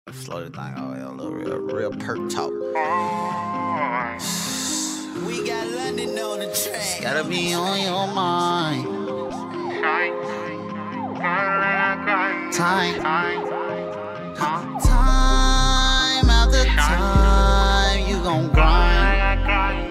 Slow the thing out, a little real perk talk. We got London on the track. It's gotta be on your mind. Time after time, you gon' grind.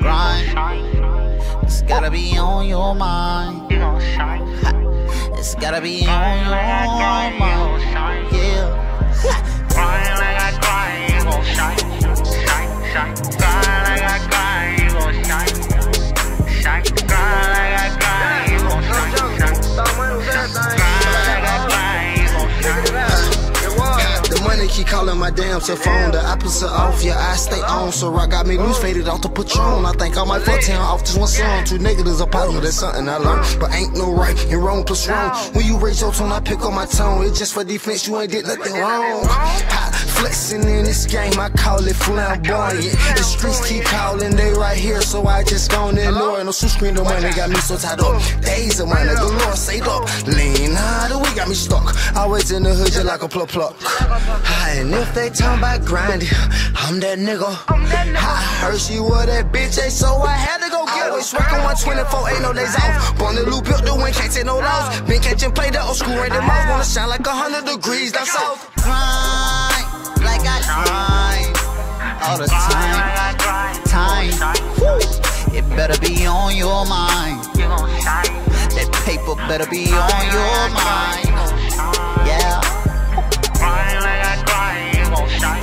It's gotta be on your mind. It's gotta be on your mind. Yeah. Grind like I grind, you gon' shine. Grind like I grind, you gon' shine. Grind like I grind, you gon' shine. Grind like I grind, you gon' shine. The money keep calling my damn cell phone. The opposite off, yeah, I stay on. So rock got me loose, faded off the Patron. I think I might fuck 10 off this one song. 2 negatives are positive, that's something I learned. But ain't no right and wrong plus wrong. When you raise your tone, I pick up my tone. It's just for defense, you ain't did nothing wrong. Hot flexing in this game, I call it flamboyant. The streets keep calling, they right here, so I just gon' ignore it. No shoe screen, the money got me so tied up. Days of money, the Lord saved up. Lean harder, we got me stuck. Always in the hood, just like a pluck. And if they talking about grinding, I'm that nigga. I heard she was that bitch, so I had to go get her. Always working 124, ain't no days off. Born the loop, built the win, can't take no loss. Been catching play, the old school rated mouth. Wanna shine like 100 degrees down south. Grind like I grind all the time. Woo. It better be on your mind. That paper better be on your mind. Yeah. Grind like I grind, you gon' shine.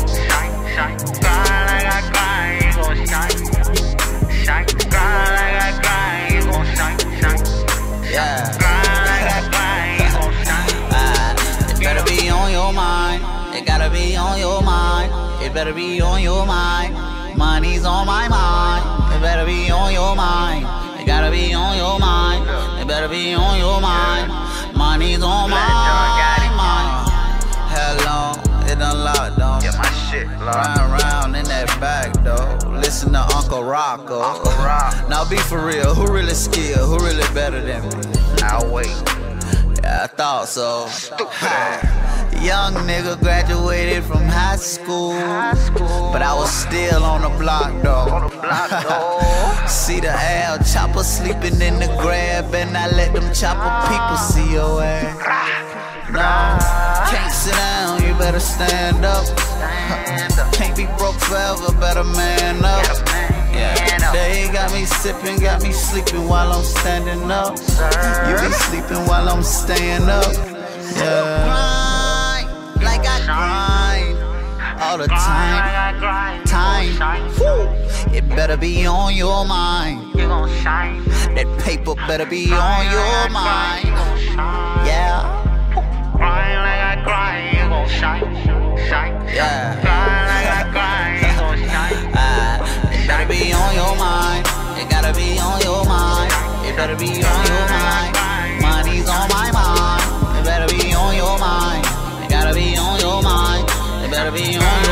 Grind like I grind, you gon' shine. Grind like I grind, you gon' shine. Yeah. Grind like I grind, you gon' shine. It better be on your mind. It gotta be on your mind. It better be on your mind. Money's on my mind. It better be on your mind. It gotta be on your mind. It better be on your mind. Money's on my mind. Hello, it unlocked though. Get my shit locked. Round in that back though. Listen to Uncle Rocco. Now be for real, who really skilled? Who really better than me? Now wait. Yeah, I thought so. Young nigga graduated from high school, but I was still on the block though. See the L chopper sleeping in the grab, and I let them chopper people see your ass. No, can't sit down, you better stand up. Can't be broke forever, better man up. Yeah, they got me sipping, got me sleeping while I'm standing up. You be sleeping while I'm staying up. Yeah. Grind like I grind all the time. Woo. It better be on your mind. That paper better be on your mind. Yeah. Grind like I grind, you gon' shine. Yeah. Grind like I grind, you gon' shine. It better be on your mind. It gotta be on your mind. It better be on your mind. Money's on my mind. It better be on your mind. It gotta be on your mind. It better be on your mind.